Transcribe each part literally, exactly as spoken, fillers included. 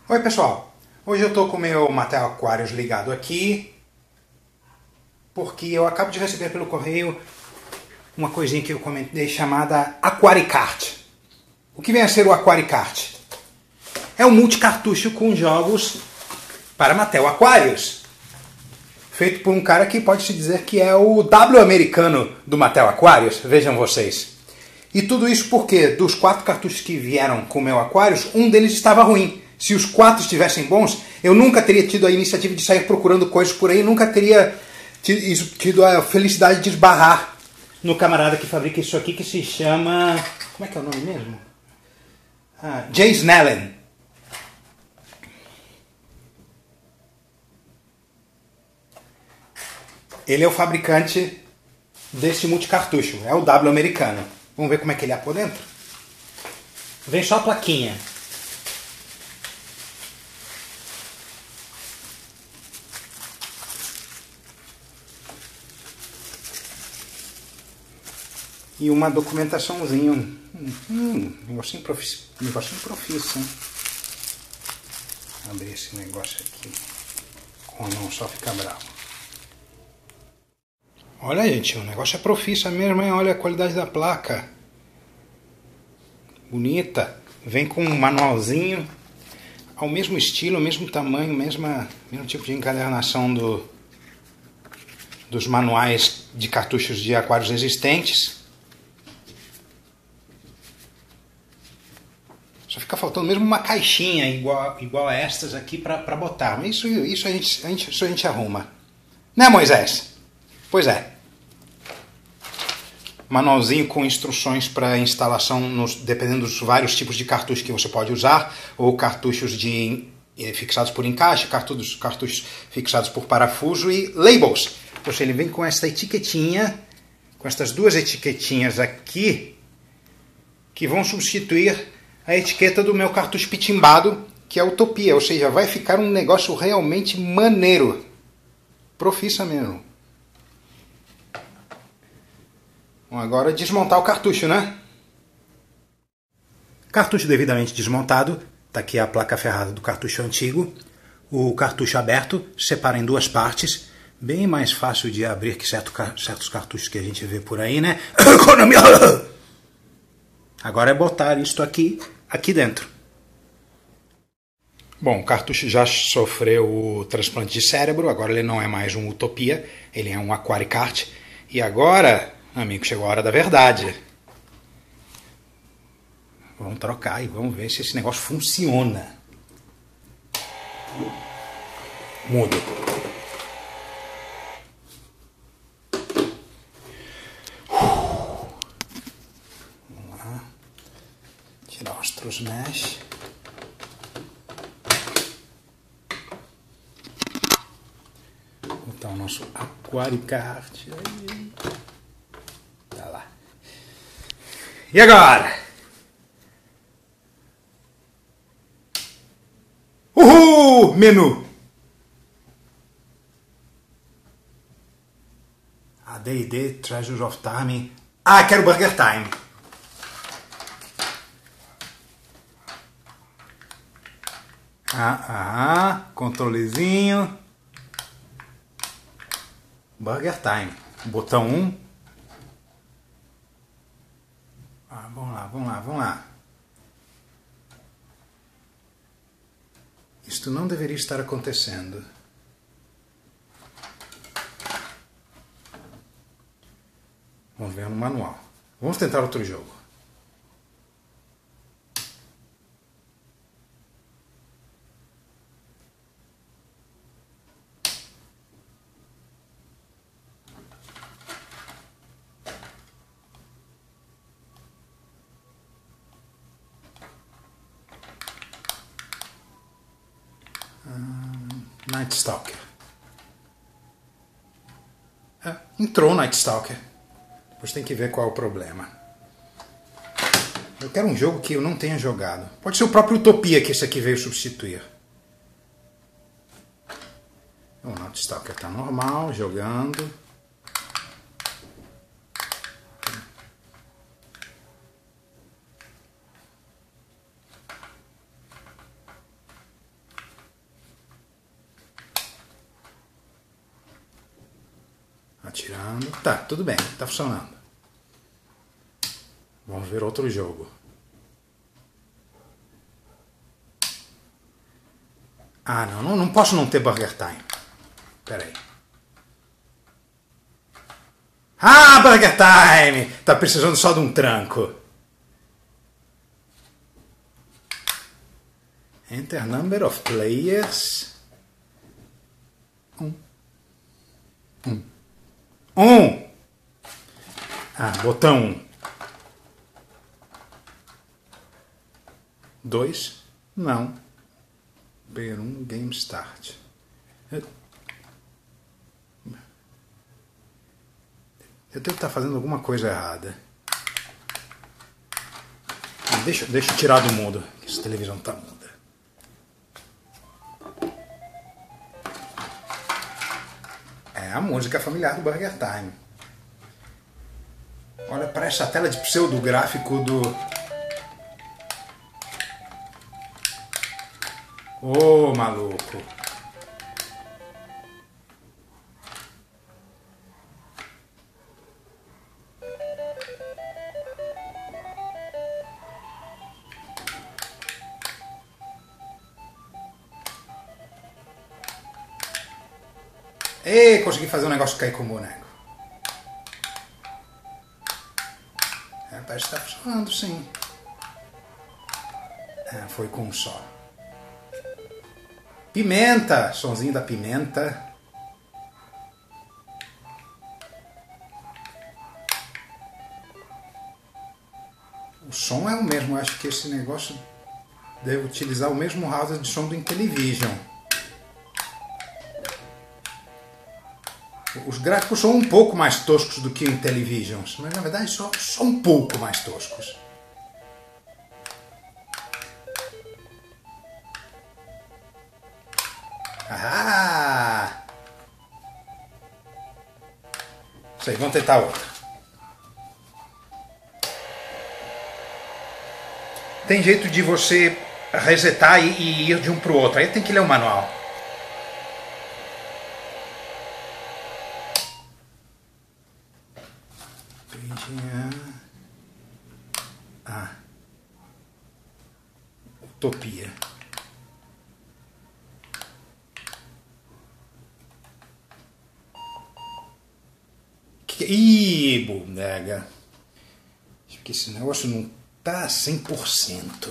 Oi pessoal, hoje eu estou com o meu Mattel Aquarius ligado aqui porque eu acabo de receber pelo correio uma coisinha que eu comentei chamada Aquaricart. O que vem a ser o Aquaricart? É um multicartucho com jogos para Mattel Aquarius, feito por um cara que pode-se dizer que é o W americano do Mattel Aquarius, vejam vocês. E tudo isso porque dos quatro cartuchos que vieram com o meu Aquarius, um deles estava ruim. Se os quatro estivessem bons, eu nunca teria tido a iniciativa de sair procurando coisas por aí, nunca teria tido a felicidade de esbarrar no camarada que fabrica isso aqui, que se chama... Como é que é o nome mesmo? Ah, Jay Snellen. Ele é o fabricante desse multicartucho, é o W americano. Vamos ver como é que ele é por dentro? Vem só a plaquinha. E uma documentaçãozinha. Hum, hum, negocinho profício. Negocinho profício, hein? Abrir esse negócio aqui. Com a mão só fica bravo. Olha, gente, o negócio é profício mesmo, hein? Olha a qualidade da placa. Bonita. Vem com um manualzinho. Ao mesmo estilo, mesmo tamanho, mesma, mesmo tipo de encadernação do, dos manuais de cartuchos de aquários existentes. Só fica faltando mesmo uma caixinha igual, igual a estas aqui para botar. Mas isso, isso, a gente, a gente, isso a gente arruma. Né, Moisés? Pois é. Manualzinho com instruções para instalação, nos, dependendo dos vários tipos de cartuchos que você pode usar, ou cartuchos de, fixados por encaixe, cartuchos, cartuchos fixados por parafuso e labels. Poxa, ele vem com esta etiquetinha, com estas duas etiquetinhas aqui, que vão substituir a etiqueta do meu cartucho pitimbado, que é Utopia, ou seja, vai ficar um negócio realmente maneiro. Profissa mesmo. Bom, agora desmontar o cartucho, né? Cartucho devidamente desmontado. Está aqui a placa ferrada do cartucho antigo. O cartucho aberto, separa em duas partes. Bem mais fácil de abrir que certo, certos cartuchos que a gente vê por aí, né? Agora é botar isto aqui, aqui dentro. Bom, o cartucho já sofreu o transplante de cérebro. Agora ele não é mais um Utopia. Ele é um Aquaricart. E agora... Amigo, chegou a hora da verdade. Vamos trocar e vamos ver se esse negócio funciona. Muda. Vamos lá. Tirar os trus mesh. Botar o nosso Aquaricart aí. E agora? Uhul! Menu! A D e D Treasures of Time. Ah, quero Burger Time. Ah, ah, controlezinho. Burger Time. Botão um. Ah, vamos lá, vamos lá, vamos lá. Isto não deveria estar acontecendo. Vamos ver no manual. Vamos tentar outro jogo. Night Stalker. É, entrou Night Stalker. Depois tem que ver qual é o problema. Eu quero um jogo que eu não tenha jogado. Pode ser o próprio Utopia que esse aqui veio substituir. O Night Stalker está normal, jogando. tirando. Tá, tudo bem, tá funcionando. Vamos ver outro jogo. Ah, não, não, não posso não ter Burger Time. Pera aí. Ah, Burger Time! Tá precisando só de um tranco. Enter number of players. Um. Um. Um! Ah, botão um. Dois? Não. Player um, game start. Eu devo estar fazendo alguma coisa errada. Deixa, deixa eu tirar do mudo, que essa televisão tá muda. É a música familiar do Burger Time. Olha, parece a tela de pseudográfico do... Ô, maluco. Ei, consegui fazer um negócio cair com o boneco. É, parece que tá funcionando, sim. É, foi com um só. Pimenta! Sonzinho da pimenta. O som é o mesmo. Eu acho que esse negócio deve utilizar o mesmo hardware de som do Intellivision. Os gráficos são um pouco mais toscos do que o Intellivision, mas na verdade só, só um pouco mais toscos. Ah! Isso aí, vamos tentar outra. Tem jeito de você resetar e, e ir de um para o outro, aí tem que ler o manual. Ah. Utopia. Que... Ih, bodega. Acho que esse negócio não tá cem por cento.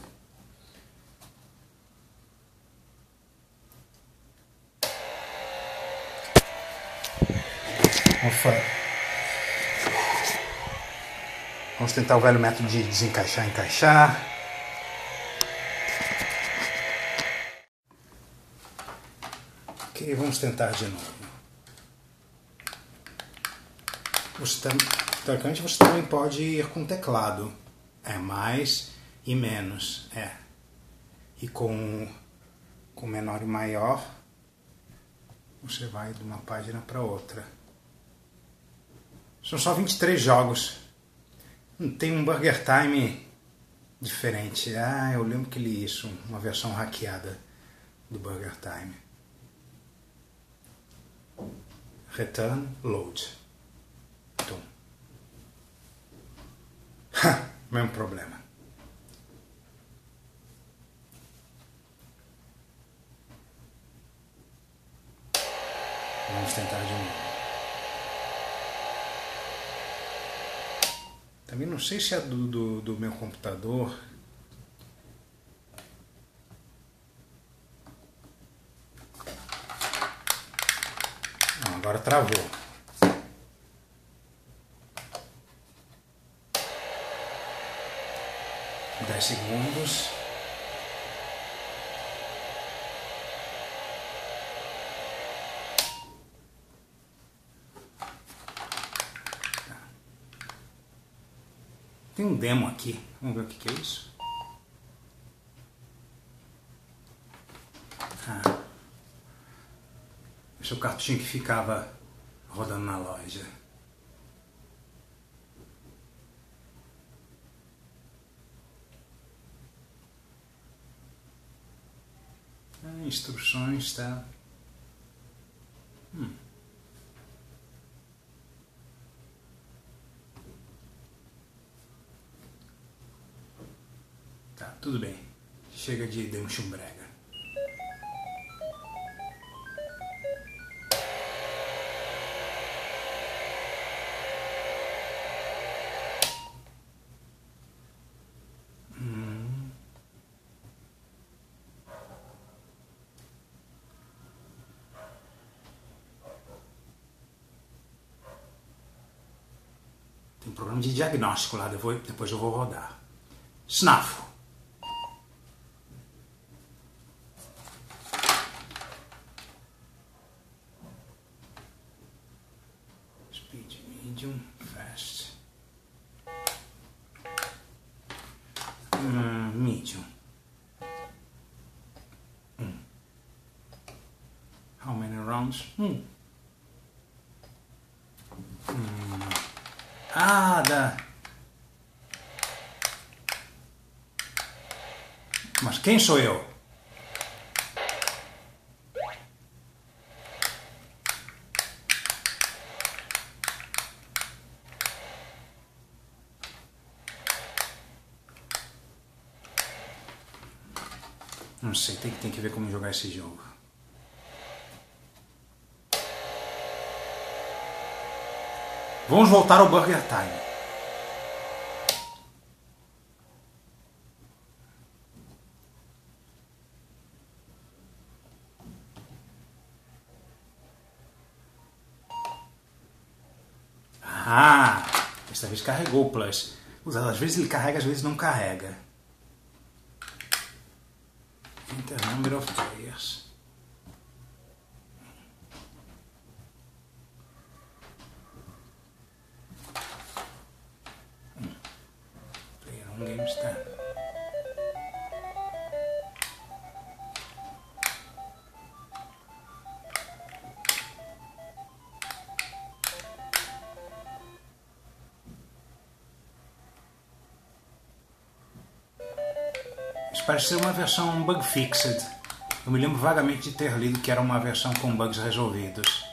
Ufa. Vamos tentar o velho método de desencaixar e encaixar. Ok, vamos tentar de novo. Você tam... Teoricamente você também pode ir com teclado. É mais e menos. É. E com, com menor e maior, você vai de uma página para outra. São só vinte e três jogos. Tem um Burger Time diferente. Ah, eu lembro que li isso, uma versão hackeada do Burger Time. Return, load. Tum. Ha, mesmo problema. Vamos tentar de novo. Também não sei se é do, do, do meu computador. Não, agora travou. Dez segundos. Tem um demo aqui. Vamos ver o que, que é isso. Ah. Esse é o cartuchinho que ficava rodando na loja. Ah, instruções, tá? Hum. tudo bem. Chega de Deu um Chumbrega. Hum. Tem um programa de diagnóstico lá, depois eu vou rodar. Snafo. Speed, medium, fast. Hum, medium. Hum. How many rounds? Hum. Hum. Ah, dá. Mas quem sou eu? Não sei, tem, tem que ver como jogar esse jogo. Vamos voltar ao Burger Time. Ah, desta vez carregou o plus. Às vezes ele carrega, às vezes não carrega. Enter number of players. Player on game stand. Isso parece ser uma versão bug fixed. Eu me lembro vagamente de ter lido que era uma versão com bugs resolvidos.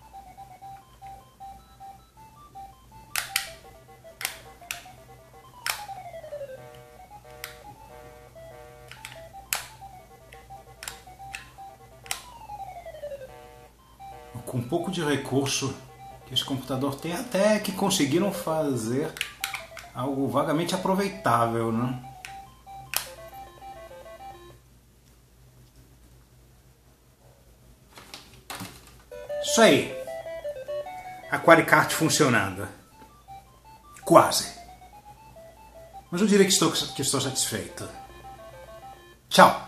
Com um pouco de recurso que esse computador tem, até que conseguiram fazer algo vagamente aproveitável, né? Isso aí. Aquaricart funcionando. Quase. Mas eu diria que estou, que estou satisfeito. Tchau.